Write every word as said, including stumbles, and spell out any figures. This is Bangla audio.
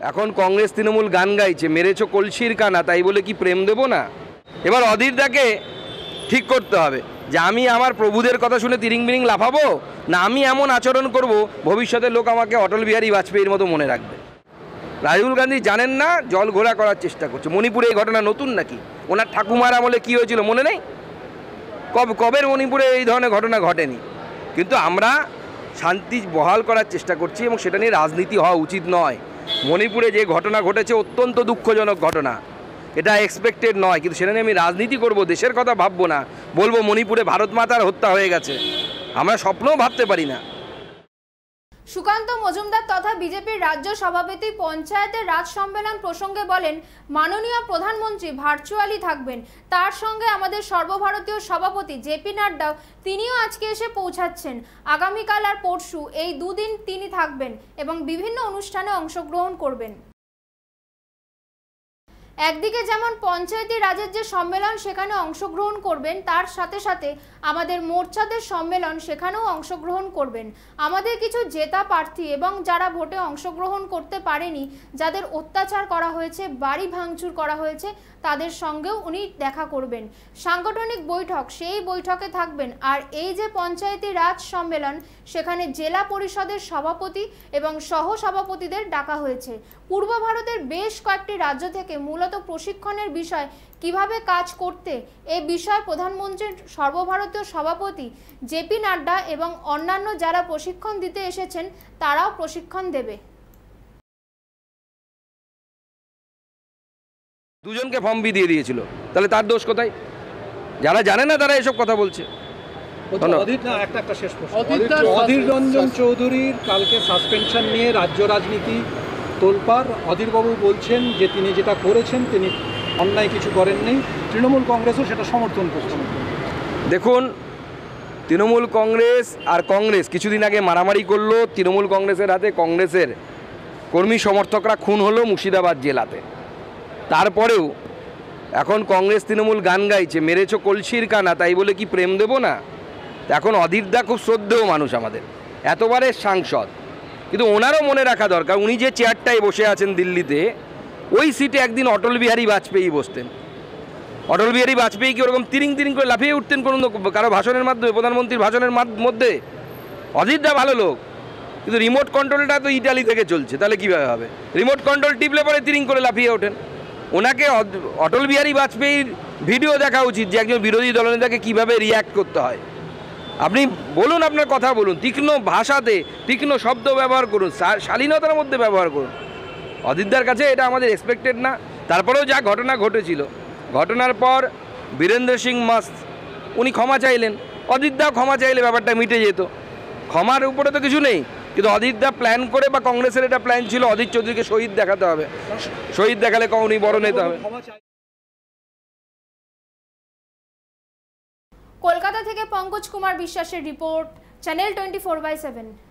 এখন কংগ্রেস তৃণমূল গান গাইছে, মেরেছো কলসির কানা, তাই বলে কি প্রেম দেব না? এবার অধীরদাকে ঠিক করতে হবে যে আমি আমার প্রভুদের কথা শুনে তিরিং বিরিং লাফাবো, না আমি এমন আচরণ করব ভবিষ্যতে লোক আমাকে অটল বিহারী বাজপেয়ীর মতো মনে রাখবে। রাহুল গান্ধী জানেন না, জল ঘোলা করার চেষ্টা করছে। মণিপুরে এই ঘটনা নতুন নাকি? ওনার ঠাকুমার আমলে কী হয়েছিল মনে নেই? কবে কবের মণিপুরে এই ধরনের ঘটনা ঘটেনি। কিন্তু আমরা শান্তি বহাল করার চেষ্টা করছি এবং সেটা নিয়ে রাজনীতি হওয়া উচিত নয়। মণিপুরে যে ঘটনা ঘটেছে অত্যন্ত দুঃখজনক ঘটনা, এটা এক্সপেক্টেড নয়, কিন্তু সেটা নিয়ে আমি রাজনীতি করব, দেশের কথা ভাববো না, বলবো মণিপুরে ভারত মাতার হত্যা হয়ে গেছে, আমরা স্বপ্নও ভাবতে পারি না। সুকান্ত মজুমদার তথা বিজেপির রাজ্য সভাপতি পঞ্চায়েতের রাজ সম্মেলন প্রসঙ্গে বলেন, মাননীয় প্রধানমন্ত্রী ভার্চুয়ালি থাকবেন, তার সঙ্গে আমাদের সর্বভারতীয় সভাপতি জেপি নাড্ডাও তিনিও আজকে এসে পৌঁছাচ্ছেন। আগামীকাল আর পরশু এই দুদিন তিনি থাকবেন এবং বিভিন্ন অনুষ্ঠানে অংশগ্রহণ করবেন। একদিকে যেমন পঞ্চায়েতি রাজের যে সম্মেলন সেখানে অংশগ্রহণ করবেন, তার সাথে সাথে আমাদের মোর্চাদের সম্মেলন সেখানেও অংশগ্রহণ করবেন। আমাদের কিছু জেতা প্রার্থী এবং যারা ভোটে অংশগ্রহণ করতে পারেনি, যাদের অত্যাচার করা হয়েছে, বাড়ি ভাঙচুর করা হয়েছে, তাদের সঙ্গেও উনি দেখা করবেন। সাংগঠনিক বৈঠক, সেই বৈঠকে থাকবেন। আর এই যে পঞ্চায়েতি রাজ সম্মেলন, সেখানে জেলা পরিষদের সভাপতি এবং সহ সভাপতিদের ডাকা হয়েছে। পূর্ব ভারতের বেশ কয়েকটি রাজ্য থেকে মূলত প্রশিক্ষণের বিষয় কিভাবে কাজ করতে এই বিষয়ে প্রধানমন্ত্রীর সর্বভারতীয় সভাপতি জেপি নাড্ডা এবং অন্যান্য যারা প্রশিক্ষণ দিতে এসেছেন তারাও প্রশিক্ষণ দেবে। দুজনকে ফর্ম বি দিয়ে দিয়েছিল, তাহলে তার দোষ কোথায়? যারা জানে না তারা এসব কথা বলছে। অধীর রঞ্জন চৌধুরীর কালকে সাসপেনশন নিয়ে রাজ্য রাজনীতি তোলপাড়। অধীরবাবু বলছেন যে তিনি যেটা করেছেন তিনি অন্যায় কিছু করেননি, তৃণমূল কংগ্রেসও সেটা সমর্থন করছে। দেখুন, তৃণমূল কংগ্রেস আর কংগ্রেস কিছুদিন আগে মারামারি করলো, তৃণমূল কংগ্রেসের হাতে কংগ্রেসের কর্মী সমর্থকরা খুন হলো মুর্শিদাবাদ জেলাতে। তারপরেও এখন কংগ্রেস তৃণমূল গান গাইছে, মেরেছো কলসির কানা, তাই বলে কি প্রেম দেব না? এখন অধীরদা খুব শ্রদ্ধেয় মানুষ, আমাদের এতবারের সাংসদ, কিন্তু ওনারও মনে রাখা দরকার উনি যে চেয়ারটায় বসে আছেন দিল্লিতে, ওই সিটে একদিন অটল বিহারী বাজপেয়ী বসতেন। অটল বিহারী বাজপেয়ী কি ওরকম তিরিং তিরিং করে লাফিয়ে উঠতেন কোনো কারো ভাষণের মাধ্যমে, প্রধানমন্ত্রীর ভাষণের মধ্যে? অধীরদা ভালো লোক, কিন্তু রিমোট কন্ট্রোলটা তো ইটালি থেকে চলছে, তাহলে কীভাবে হবে? রিমোট কন্ট্রোল টিপলে পরে তিরিং করে লাফিয়ে ওঠেন। ওনাকে অটল বিহারী বাজপেয়ীর ভিডিও দেখা উচিত যে একজন বিরোধী দলনেতাকে কীভাবে রিয়্যাক্ট করতে হয়। আপনি বলুন, আপনার কথা বলুন, তীক্ষ্ণ ভাষাতে তীক্ষ্ণ শব্দ ব্যবহার করুন, শালীনতার মধ্যে ব্যবহার করুন। অধীরদার কাছে এটা আমাদের এক্সপেক্টেড না। তারপরেও যা ঘটনা ঘটেছিল, ঘটনার পর বীরেন্দ্র সিং মাস্ত উনি ক্ষমা চাইলেন, অধীরদাও ক্ষমা চাইলে ব্যাপারটা মিটে যেত। ক্ষমার উপরে তো কিছু নেই, কিন্তু অধীরদা প্ল্যান করে, বা কংগ্রেসের এটা প্ল্যান ছিল অধীর চৌধুরীকে শহীদ দেখাতে হবে, শহীদ দেখালে উনি বড় নেতা হবে। কলকাতা থেকে পঙ্কজ কুমার বিশ্বাসের report, channel twenty four by seven.